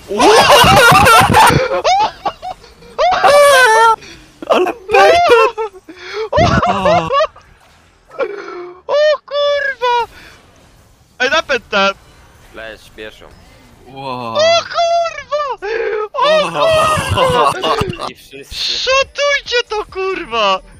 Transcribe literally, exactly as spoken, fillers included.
Ale Peyton! O kurwa! Ej, napęd tam! Leć, pieszą. Wow. O kurwa! O kurwa! I wszyscy. Szotujcie to kurwa!